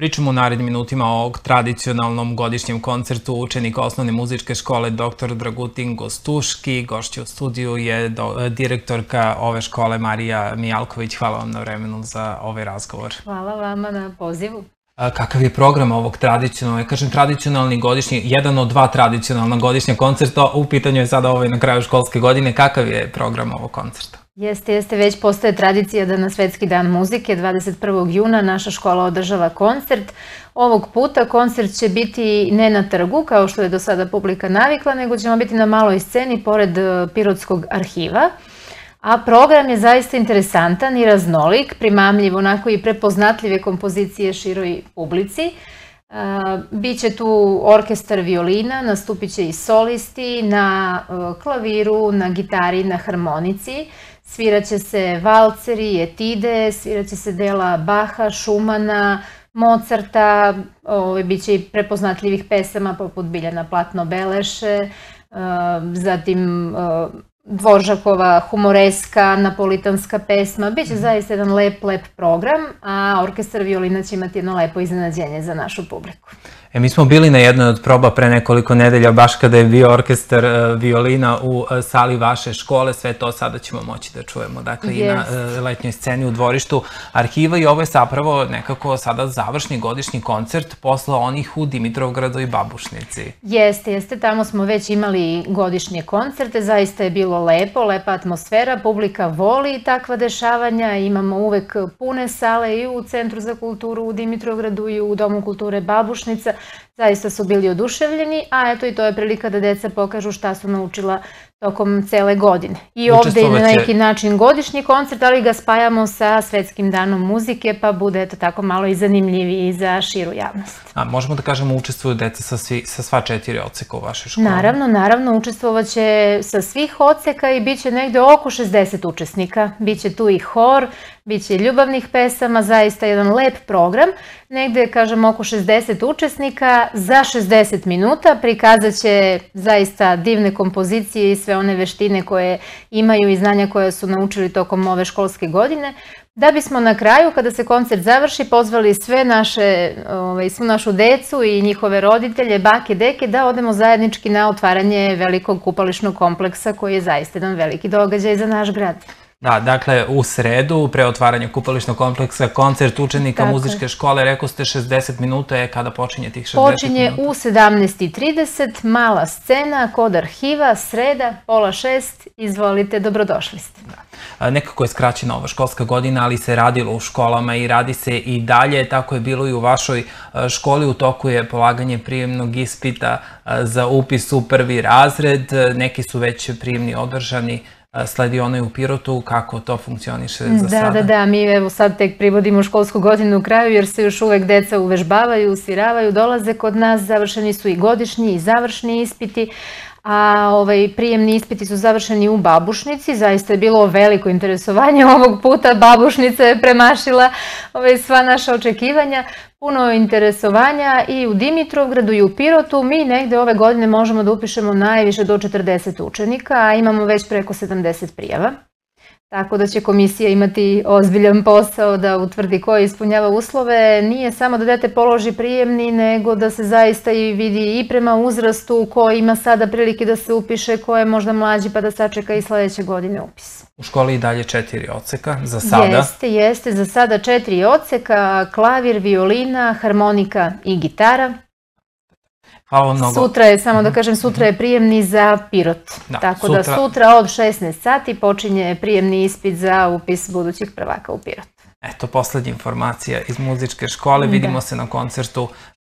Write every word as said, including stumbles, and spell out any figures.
Pričamo u narednim minutima o tradicionalnom godišnjem koncertu učenika osnovne muzičke škole doktor Dragutin Gostuški. Gošća u studiju je direktorka ove škole Marija Mijalković. Hvala vam na vremenu za ovaj razgovor. Hvala vama na pozivu. Kakav je program ovog tradicionalnog, kažem tradicionalni godišnji, jedan od dva tradicionalna godišnja koncerta, u pitanju je sada ovaj na kraju školske godine, kakav je program ovog koncerta? Jeste, jeste, već postoje tradicija da na Svetski dan muzike dvadeset prvog juna naša škola održava koncert. Ovog puta koncert će biti ne na trgu, kao što je do sada publika navikla, nego ćemo biti na maloj sceni pored Pirotskog arhiva. A program je zaista interesantan i raznolik, primamljiv, onako i prepoznatljive kompozicije široj publici. Biće tu orkestar violina, nastupit će i solisti na klaviru, na gitari, na harmonici. Sviraće se valceri, etide, sviraće se dela Baha, Šumana, Mozarta, biće i prepoznatljivih pesama poput Biljana Platno Beleše, zatim Dvoržakova humoreska, napolitanska pesma. Biće zaista jedan lep, lep program, a orkestar violina će imati jedno lepo iznenađenje za našu publiku. E, mi smo bili na jednoj od proba pre nekoliko nedelja, baš kada je bio orkestar violina u sali vaše škole. Sve to sada ćemo moći da čujemo, dakle, i na letnjoj sceni u dvorištu arhiva. I ovo je zapravo nekako sada završni godišnji koncert posle onih u Dimitrovgradu i Babušnici. Jeste, jeste. Tamo smo već imali godišnje koncerte. Zaista je bilo lepo, lepa atmosfera. Publika voli takva dešavanja. Imamo uvek pune sale i u Centru za kulturu u Dimitrovgradu i u Domu kulture Babušnica. Zaista su bili oduševljeni, a eto i to je prilika da deca pokažu šta su naučila tokom cele godine. I ovde je na neki način godišnji koncert, ali ga spajamo sa Svetskim danom muzike, pa bude eto tako malo i zanimljiviji za širu javnost. A možemo da kažemo učestvuju deca sa sva četiri odseka u vašoj školi? Naravno, naravno, učestvovaće sa svih odseka i bit će negde oko šezdeset učesnika. Biće tu i hor, biće ljubavnih pesama, zaista jedan lep program. Negde, kažem, oko šezdeset učesnika za šezdeset minuta prikazat će zaista divne kompozicije i sve one veštine koje imaju i znanja koje su naučili tokom ove školske godine. Da bismo na kraju, kada se koncert završi, pozvali sve naše, svu našu decu i njihove roditelje, bake, deke, da odemo zajednički na otvaranje velikog kupališnog kompleksa koji je zaista jedan veliki događaj za naš grad. Da, dakle, u sredu, pre otvaranja kupališnog kompleksa, koncert učenika muzičke škole, rekao ste šezdeset minuta je kada počinje tih šezdeset minuta? Počinje u sedamnaest i trideset, mala scena, kod arhiva, sreda, pola šest, izvolite, dobrodošli ste. Nekako je skraćena ova školska godina, ali se radilo u školama i radi se i dalje, tako je bilo i u vašoj školi. U toku je polaganje prijemnog ispita za upis u prvi razred, neki su već prijemni održani, sledi onaj u Pirotu, kako to funkcioniše za sada? Da, da, da, mi evo sad tek privodimo školsku godinu u kraju jer se još uvek deca uvežbavaju, sviravaju, dolaze kod nas, završeni su i godišnji i završni ispiti, a prijemni ispiti su završeni u Babušnici. Zaista je bilo veliko interesovanje ovog puta, Babušnica je premašila sva naša očekivanja. Puno interesovanja i u Dimitrovgradu i u Pirotu. Mi negde ove godine možemo da upišemo najviše do četrdeset učenika, a imamo već preko sedamdeset prijava. Tako da će komisija imati ozbiljan posao da utvrdi ko ispunjava uslove. Nije samo da dete položi prijemni, nego da se zaista i vidi i prema uzrastu ko ima sada prilike da se upiše, ko je možda mlađi pa da sačeka i sledeće godine upis. U školi i dalje četiri odseka, za sada? Jeste, jeste, za sada četiri odseka, klavir, violina, harmonika i gitara. Hvala vam mnogo. Sutra je, samo da kažem, sutra je prijemni za Pirot. Tako da sutra od šesnaest sati počinje prijemni ispit za upis budućih prvaka u Pirot. Eto, poslednja informacija iz muzičke škole. Vidimo se na koncertu